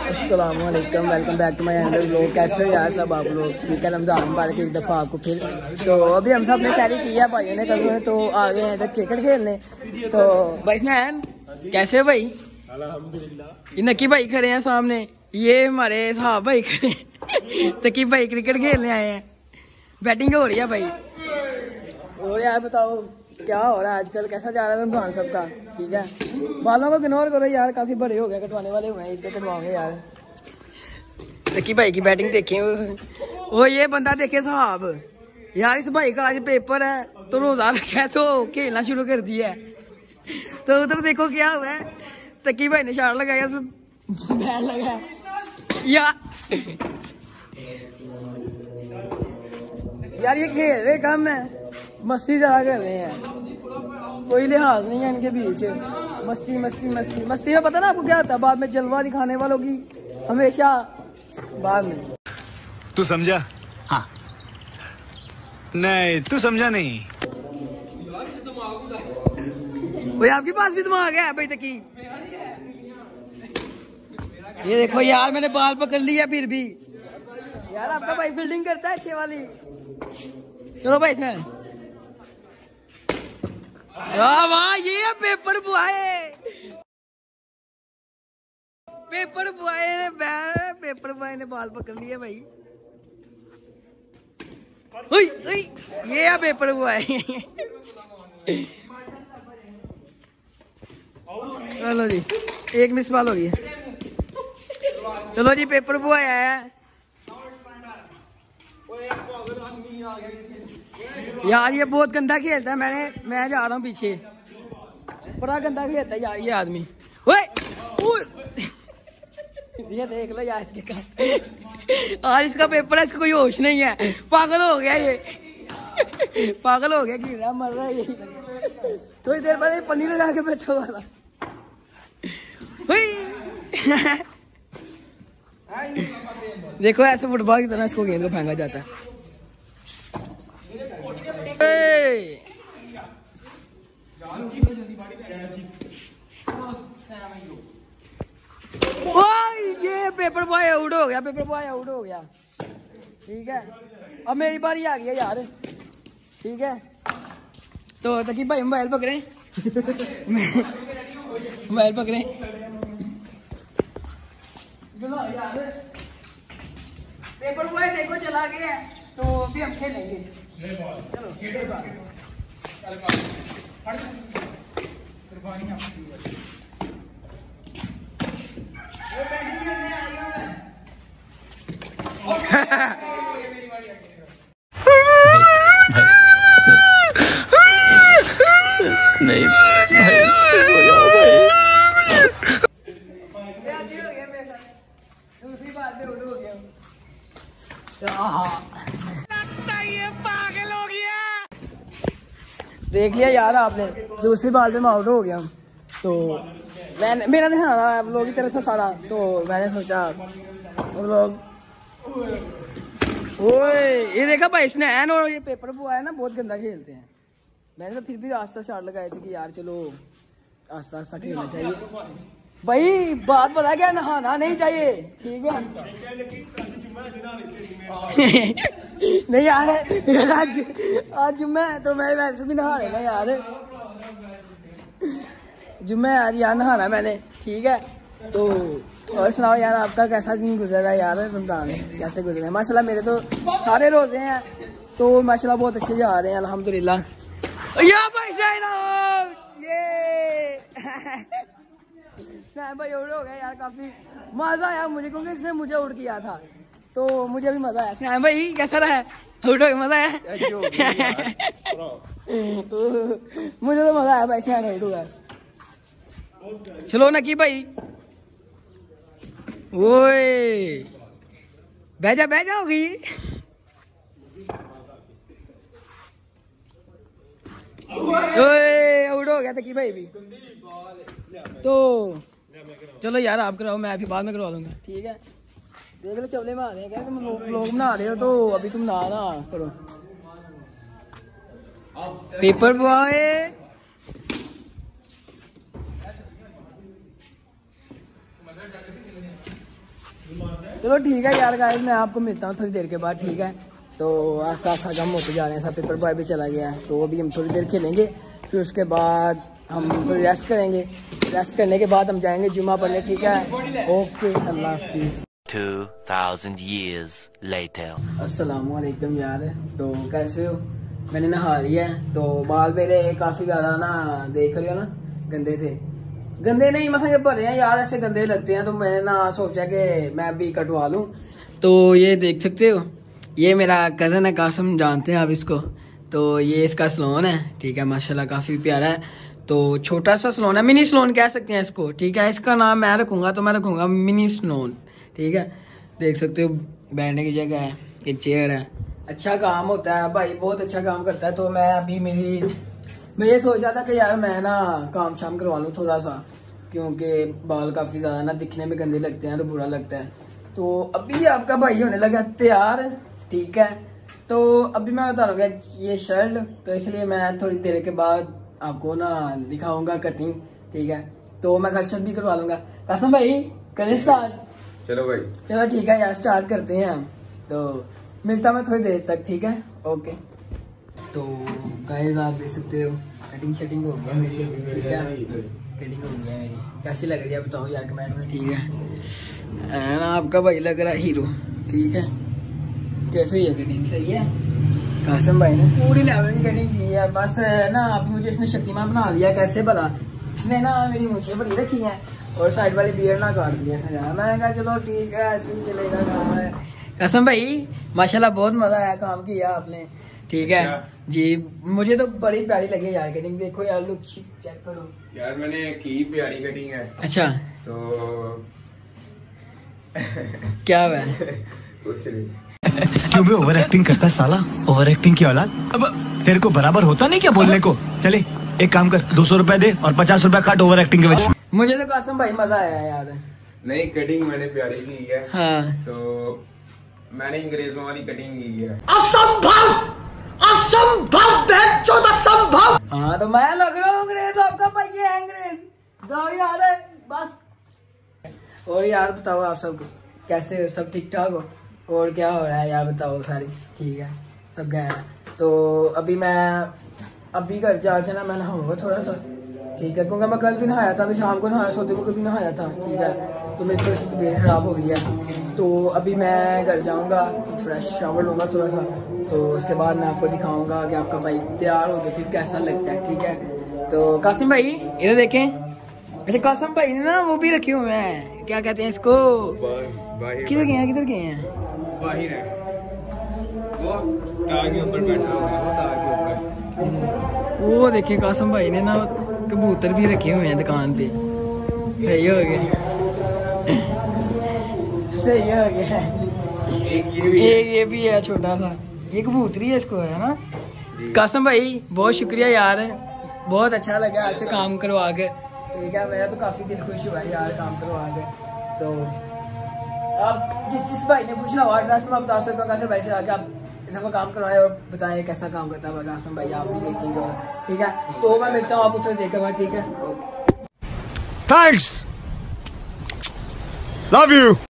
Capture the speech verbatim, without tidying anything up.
अस्सलामुअलैकुम, welcome back to my channel. लोग कैसे हो यार सब आप लोग? ठीक है, रमजान मुबारक एक दफ़ा आपको फिर। तो अभी हम सब ने सैरी की है भाइयों ने कल, तो आ गए हैं इधर क्रिकेट खेलने। तो भाई स्नैन कैसे हो भाई? अल्हम्दुलिल्लाह। ये नकी भाई खड़े हैं सामने, ये हमारे साहब भाई खड़े हैं। तकी भाई क्रिकेट खेलने आए हैं, बैटिंग हो रही है भाई। और यार बताओ क्या हो रहा है आजकल, कैसा जा रहा है रमजान सबका? ठीक है, बालों को इग्नोर करो यार, काफी बड़े हो गए, कटवाने वाले हुए हैं, इसे कटवाओगे यार। तकी भाई की बैटिंग देखे, वो ये बंदा देखे साहब यार, इस भाई का आज पेपर है तो रोजा रखा है तो खेलना शुरू कर दिया है। तो उधर देखो क्या हुआ है, तकी भाई ने शार लगाया, बैट लगा यार। यार ये खेल रहे कम है, मस्ती ज्यादा कर रहे हैं, कोई लिहाज नहीं है इनके बीच। मस्ती मस्ती मस्ती मस्ती में पता ना आपको क्या होता है, बाद में जलवा दिखाने वालों की हमेशा बाद में। तू समझा? हाँ। नहीं तू समझा नहीं। भाई आपके पास भी दिमाग है भाई तकी? ये देखो यार, मैंने बाल पकड़ लिया फिर भी यार। आपका भाई फील्डिंग करता है अच्छे वाली। चलो भाई इसमें वाह, ये पेपर बॉय, पेपर बॉय ने पेपर बॉय ने बाल पकड़ लिए भाई। उई, उई, ये है पेपर बॉय। चलो जी, एक मिस बॉल हो गई। चलो जी, पेपर बॉय आया यार, ये बहुत गंदा खेलता है। मैंने मैं जा रहा हूँ पीछे, बड़ा गंदा खेलता है यार ये आदमी। ओए ये देख लो यार इसके काम, आज इसका पेपर है, इसका कोई होश नहीं है, पागल हो गया ये। पागल हो गया, गिर रहा मर रहा है ये। थोड़ी देर बाद पन्नी लगा के बैठा हुआ था। देखो ऐसे फुटबॉल की तरह इसको गेंद को फेंका जाता है। ये पेपर बॉय आउट हो गया, पेपर बॉय आउट हो गया। ठीक है, अब मेरी बारी आ गई है यार। ठीक है, तो तकी भाई मोबाइल पकड़े, मोबाइल पकड़े यार। पेपर बॉय देखो चला गया, तो अभी हम खेलेंगे। चलो नहीं दूसरी बात में उड़ हो गया। पागल हो गया, देख लिया यार आपने, दूसरी बाल पे मैं आउट हो गया। तो मैंने मेरा ध्यान रहा लोगों की तरफ था सारा, तो मैंने सोचा लोग ओए ये देखा भाई इसने एन, और ये पेपर बॉय है ना बहुत गंदा खेलते हैं। मैंने तो फिर भी आस्ता शाट लगाई थी कि यार चलो आस्ता आस्ता खेलना चाहिए भाई। बात पता क्या, नहाना नहीं चाहिए, ठीक है? नहीं यार, आज आज जुम्मा है तो मैं वैसे भी नहा लेना यार, जुम्मा है आज यार, नहाना मैंने। ठीक है, तो और सुनाओ यार, आपका कैसा दिन गुजरा यार? रमजान कैसे गुजरे? माशाल्लाह मेरे तो सारे रोजे हैं, तो माशाल्लाह बहुत अच्छे जा रहे हैं अल्हम्दुलिल्लाह। या भाई ये भाई आउट हो गया यार, काफी मजा आया मुझे क्योंकि इसने मुझे आउट किया था, तो मुझे भी मजा आया। स्नैप भाई कैसा रहा? आउट हो गया, मजा आया? मुझे तो मजा आया भाई, स्नैप आउट हुआ। चलो नकी भाई, ओए बैजा बैजा होगी। ओए आउट हो गया तकी भाई भी। तो चलो यार आप कराओ, मैं फिर बाद में करवा दूंगा। ठीक है, देख लो चवले में आ रहे हैं क्या, तुम लोग बना रहे हो, तो अभी तुम ना ना करो। पेपर बॉय चलो ठीक है यार गाइस, मैं आपको मिलता हूँ थोड़ी देर के बाद, ठीक है। तो आस्ता आस्ता हम होते जा रहे हैं, सब पेपर बॉय भी चला गया है, तो अभी हम थोड़ी देर खेलेंगे, फिर उसके बाद हम थोड़ी रेस्ट करेंगे। रेस्ट करने के बाद हम जाएंगे जुमा पढ़ने, ठीक है। ओके, अल्लाह हाफिज़। two thousand years later. अस्सलाम वालेकुम यार, तो कैसे हो? मैंने नहा लिया है, तो बाल मेरे काफ़ी ज़्यादा ना देख रहे हो ना गंदे थे, गंदे नहीं मतलब ये भरे हैं यार, ऐसे गंदे लगते हैं, तो मैंने ना सोचा कि मैं भी कटवा लूँ। तो ये देख सकते हो, ये मेरा कज़न है कासिम, जानते हैं आप इसको। तो ये इसका सलोन है, ठीक है, माशाल्लाह काफ़ी प्यारा है। तो छोटा सा सलोन है, मिनी सलोन कह सकते हैं इसको, ठीक है। इसका नाम मैं रखूँगा, तो मैं रखूँगा मिनी सलोन, ठीक है। देख सकते हो बैठने की जगह है, ये चेयर है, अच्छा काम होता है भाई, बहुत अच्छा काम करता है। तो मैं अभी मेरी मैं ये सोच रहा था कि यार मैं ना काम शाम करवा लूँ थोड़ा सा, क्योंकि बाल काफ़ी ज़्यादा ना दिखने में गंदे लगते हैं, तो बुरा लगता है। तो अभी आपका भाई होने लगा तैयार, ठीक है। तो अभी मैं बता दूँगा ये शर्ट, तो इसलिए मैं थोड़ी देर के बाद आपको ना दिखाऊंगा कटिंग, ठीक है। तो मैं कल शर्ट भी करवा लूँगा। कासिम भाई करें स्टार्ट? चलो भाई, चलो ठीक है यार, स्टार्ट करते हैं हम। तो मिलता मैं थोड़ी देर तक, ठीक है, ओके। तो गाइस आप देख सकते हो कटिंग शटिंग हो गया मेरी, ठीक है, कटिंग हो गया मेरी। कैसी लग रही है बताओ यार कमेंट में, ठीक है ना। आपका भाई लग रहा है हीरो, ठीक है। कैसे ही है कटिंग, सही है। कासिम भाई ने पूरी लेवल की कटिंग की है, बस ना अभी मुझे इसने शक्तिमान बना दिया, कैसे भला। इसने ना मेरी मूंछें बड़ी रखी हैं और साइड वाली बियर्ड ना काट दिया इसने, मैंने कहा चलो ठीक है ऐसे ही चलेगा काम है। कासिम भाई माशाल्लाह बहुत मजा आया, काम किया आपने, ठीक है जी। मुझे तो बड़ी प्यारी लगी यार कटिंग, देखो यार लुक चेक करो यार मैंने की प्यारी कटिंग है। अच्छा तो क्या हुआ? कुछ नहीं। क्यों भी ओवर एक्टिंग करता है साला, ओवर एक्टिंग की औलाद। अब तेरे को बराबर होता नहीं क्या बोलने को? चले एक काम कर, दो सौ रुपए दे और पचास रुपए काट ओवर एक्टिंग के वजह। मुझे तो कासिम भाई मजा आया यार। नहीं कटिंग मैंने प्यारी की है, हाँ। तो मैंने अंग्रेजों वाली कटिंग की है। असंभव, असंभव, असंभव। हाँ तो मैं लग रहा हूँ अंग्रेज, आपका भाई है अंग्रेज, दो यार है बस। और यार बताओ आप सब कैसे हो, सब ठीक ठाक हो? और क्या हो रहा है यार बताओ, सारी ठीक है, सब गया है। तो अभी मैं अभी घर जाके ना मैं नहाऊंगा थोड़ा सा, ठीक है, क्योंकि मैं कल भी नहाया था, अभी शाम को नहाया, सोते को कभी नहाया था, ठीक है। तो मेरी थोड़ी सी तबीयत खराब हो गई है, तो अभी मैं घर जाऊंगा, फ्रेश शावर लूँगा थोड़ा सा, तो उसके बाद मैं आपको दिखाऊंगा कि आपका भाई तैयार हो गया फिर कैसा लगता है, ठीक है। तो कासिम भाई इधर देखें, अच्छा कासिम भाई ने ना वो भी रखे हुए हैं, क्या कहते हैं इसको, किधर गए हैं, किधर गए हैं, बाहर है वो तार के ऊपर बैठा हुआ है, वो तार के ऊपर। वो देखिए कासिम भाई ने ना कबूतर भी रखे हुए हैं दुकान पे, सही हो गया, सही हो गया। एक ये भी एक ये भी है छोटा सा, ये कबूतरी है इसको, है ना। कासिम भाई बहुत शुक्रिया यार, बहुत अच्छा लगा आपसे काम करवा के, ठीक है। मेरा तो काफी दिल खुश हुआ यार काम करवा के। तो आप जिस जिस भाई ने पूछना हुआ एड्रेस मैं बता सकता हूँ, कैसे भाई से आके आप इसका काम करवाएं और बताएं कैसा काम करता है कासिम भाई, आप भी देखेंगे, और ठीक है। तो मैं मिलता हूँ आपको थोड़ी देर के बाद, ठीक है, ओके। Thanks, love you.